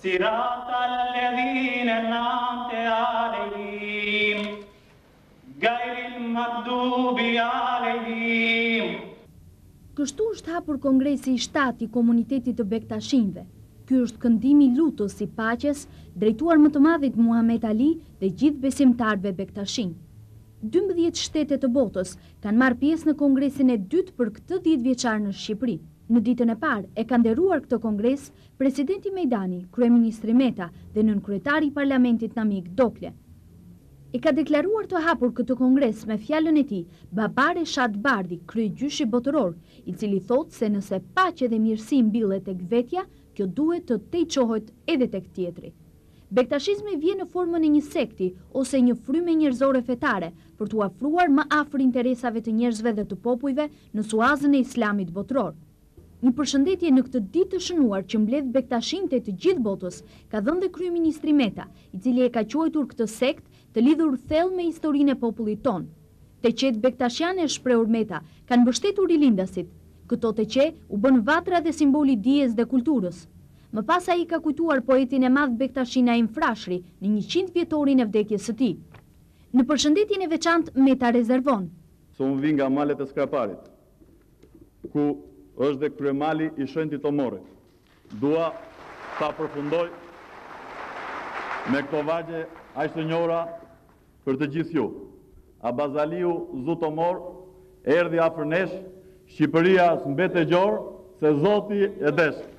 صراط الذين أنعمت عليهم غير المغضوب عليهم. Kështu është hapur Kongresi i 7 i Komunitetit të Bektashinëve. Ky është këndimi lutës si paqes, drejtuar më të madhit Muhamet Ali dhe gjithë besimtarëve bektashin. 12 shtete të botës kanë marrë pjesë në Kongresin e dytë për këtë 10 vjeçar në Shqipëri. Në ditën e parë e ka nderuar këtë kongres presidenti Mejdani, kryeministri Meta dhe nënkryetari i Parlamentit Namik Dokle. E ka deklaruar të hapur këtë kongres me fjalën e tij Babar Reshat Bardhi, kryegjyshi botëror, i cili thotë se nëse paqe dhe mirësi mbillet tek vetja, kjo duhet të tejçohet edhe tek tjetri. Bektashizmi vjen në formën e një sekti ose një fryme njerëzore fetare për t'u afruar më afër interesave të njerëzve dhe të popujve në suazën e Islamit botëror. Një përshëndetje në këtë ditë të shënuar që mbledh bektashinte të gjithë botës ka dhënë dhe kryeministri Meta, i cili e ka quajtur këtë sekt të lidhur thellë me historinë e popullit ton. Teqet bektashiane, shprehur Meta, kanë mbështetur rilindasit. Këto teqe u bën vatra dhe simboli dijes dhe kulturës. Më pas ai ka kujtuar poetin e madh bektashin Naim Frashëri në 100 vjetorin e vdekjes së tij. Në përshëndetjen e veçantë Meta rezervon: "Së unë vi nga malet e Skraparit, ku është dhe kryemali i shenjtë Tomorit. Dua ta përfundoj me këto vagje aq të njohura për të gjithë ju. Abazaliu Zutomor erdhi afër nesh, Shqipëria s'mbet e gjorë, se Zoti e desh."